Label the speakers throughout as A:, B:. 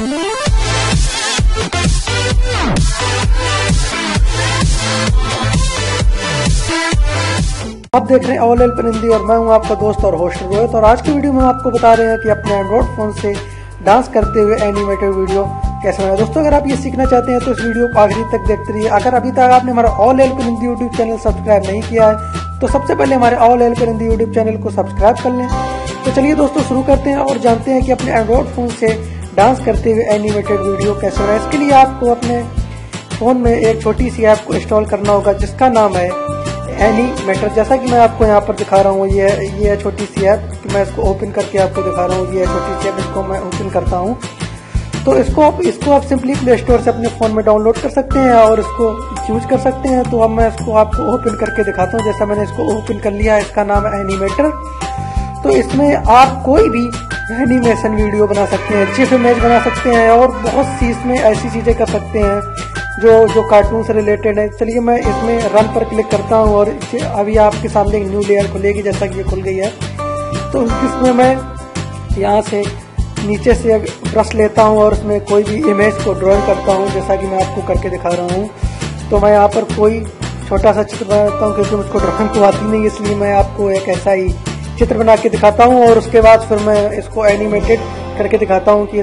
A: आप देख रहे हैं ऑल हेल्प इन हिंदी और मैं हूं आपका दोस्त और होस्ट रोहित। और आज की वीडियो में आपको बता रहे हैं कि अपने एंड्रॉइड फोन से डांस करते हुए एनिमेटेड वीडियो कैसे बनाए। दोस्तों अगर आप ये सीखना चाहते हैं तो इस वीडियो को आखिरी तक देखते रहिए। अगर अभी तक आपने हमारा all help in Hindi YouTube channel subscribe नहीं किया है तो सबसे पहले हमारे all help in Hindi YouTube channel को सब्सक्राइब कर लें। तो चलिए दोस्तों शुरू करते हैं और जानते हैं कि अपने एंड्रॉइड फोन से डांस करते हुए एनिमेटेड वीडियो कैसे बनाए। इसके लिए आपको अपने फोन में एक छोटी सी ऐप को इंस्टॉल करना होगा जिसका नाम है एनिमेटर। जैसा कि मैं आपको यहाँ पर दिखा रहा हूँ, ये है छोटी सी ऐप कि मैं इसको ओपन करके आपको दिखा रहा हूँ। ये छोटी सी ऐप, इसको मैं ओपन करता हूँ तो इसको आप सिंपली प्ले स्टोर से अपने फ़ोन में डाउनलोड कर सकते हैं और इसको यूज कर सकते हैं। तो अब मैं इसको आपको ओपन करके दिखाता हूँ। जैसा मैंने इसको ओपन कर लिया है, इसका नाम है एनिमेटर। तो इसमें आप कोई भी एनिमेशन वीडियो बना सकते हैं, जिफ इमेज बना सकते हैं और बहुत सी इसमें ऐसी चीज़ें कर सकते हैं जो कार्टून से रिलेटेड है। चलिए मैं इसमें रन पर क्लिक करता हूँ और अभी आपके सामने एक न्यू लेयर खुलेगी, जैसा कि ये खुल गई है। तो इसमें मैं यहाँ से नीचे से ब्रश लेता हूँ और उसमें कोई भी इमेज को ड्राइंग करता हूँ, जैसा कि मैं आपको करके दिखा रहा हूँ। तो मैं यहाँ पर कोई छोटा सा चित्र बनाता हूँ क्योंकि मुझको ड्राइंग तो आती नहीं, इसलिए मैं आपको एक ऐसा ही चित्र बना के दिखाता हूँ और उसके बाद फिर मैं इसको एनिमेटेड करके दिखाता हूँ कि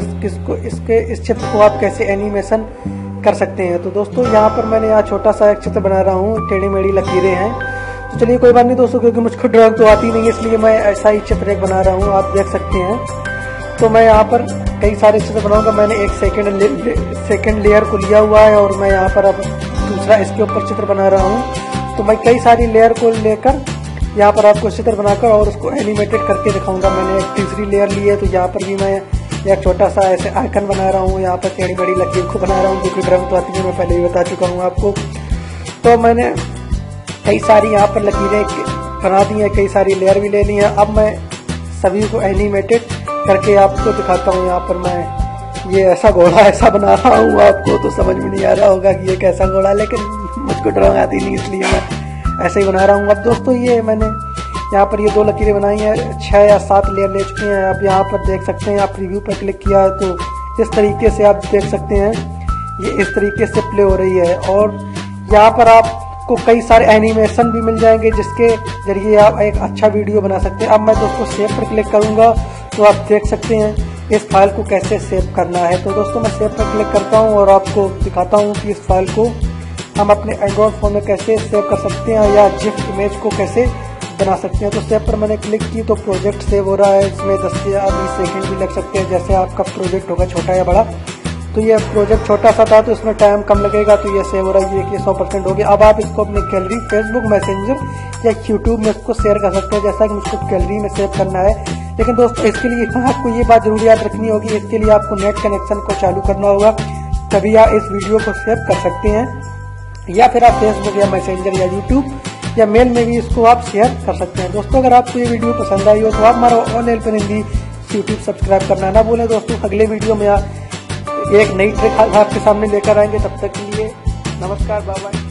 A: इस चित्र को आप कैसे एनिमेशन कर सकते हैं। तो दोस्तों यहाँ पर मैंने यहाँ छोटा सा एक चित्र बना रहा हूँ, टेढ़ी मेढ़ी लकीरें हैं। तो चलिए कोई बात नहीं दोस्तों, क्योंकि मुझको ड्राइंग तो आती नहीं है इसलिए मैं ऐसा ही चित्र एक बना रहा हूँ, आप देख सकते हैं। तो मैं यहाँ पर कई सारे चित्र बनाऊंगा। मैंने एक सेकेंड लेयर को लिया हुआ है और मैं यहाँ पर अब दूसरा इसके ऊपर चित्र बना रहा हूँ। तो मैं कई सारी लेयर को लेकर यहाँ पर आपको चित्र बनाकर और उसको एनिमेटेड करके दिखाऊंगा। मैंने एक तीसरी लेयर ली है तो यहाँ पर भी मैं एक छोटा सा ऐसे आइकन बना रहा हूँ। यहाँ पर टेढ़ी मेढ़ी लकीर को बना रहा हूँ, जो कि ड्राइंग तो आती है, मैं पहले ही बता चुका हूँ आपको। तो मैंने कई सारी यहाँ पर लकीरें बना दी हैं, कई सारी लेयर भी ले ली हैं। अब मैं सभी को एनिमेटेड करके आपको दिखाता हूँ। यहाँ पर मैं ये ऐसा घोड़ा ऐसा बना रहा हूँ, आपको तो समझ में नहीं आ रहा होगा कि ये कैसा घोड़ा, लेकिन मुझको ड्राइंग आती नहीं इसलिए मैं ऐसे ही बना रहा हूँ। अब दोस्तों ये मैंने यहाँ पर ये 2 लकीरें बनाई हैं, 6 या 7 लेयर ले चुके हैं। अब यहाँ पर देख सकते हैं, आप प्रीव्यू पर क्लिक किया है तो इस तरीके से आप देख सकते हैं, ये इस तरीके से प्ले हो रही है। और यहाँ पर आपको कई सारे एनिमेशन भी मिल जाएंगे जिसके जरिए आप एक अच्छा वीडियो बना सकते हैं। अब मैं दोस्तों सेव पर क्लिक करूँगा तो आप देख सकते हैं इस फाइल को कैसे सेव करना है। तो दोस्तों मैं सेव पर क्लिक करता हूँ और आपको दिखाता हूँ कि इस फाइल को हम अपने एंड्रॉइड फ़ोन में कैसे सेव कर सकते हैं या जिफ इमेज को कैसे बना सकते हैं। तो सेव पर मैंने क्लिक की तो प्रोजेक्ट सेव हो रहा है। इसमें 10 से 20 सेकंड भी लग सकते हैं, जैसे आपका प्रोजेक्ट होगा छोटा या बड़ा। तो ये प्रोजेक्ट छोटा सा था तो इसमें टाइम कम लगेगा, तो ये सेव हो रहा है, ये 100% हो गया। अब आप इसको अपनी गैलरी, फेसबुक मैसेंजर या यूट्यूब में इसको शेयर कर सकते हैं, जैसा कि मुझको गैलरी में सेव करना है। लेकिन दोस्तों इसके लिए आपको ये बात जरूर याद रखनी होगी, इसके लिए आपको नेट कनेक्शन को चालू करना होगा, तभी आप इस वीडियो को सेव कर सकते हैं। या फिर आप फेसबुक या मैसेंजर या यूट्यूब या मेल में भी इसको आप शेयर कर सकते हैं। दोस्तों अगर आपको ये वीडियो पसंद आई हो तो आप हमारा all help in Hindi YouTube subscribe करना ना भूलें। दोस्तों अगले वीडियो में एक नई ट्रिक आपके सामने लेकर आएंगे, तब तक के लिए नमस्कार, बाय बाय।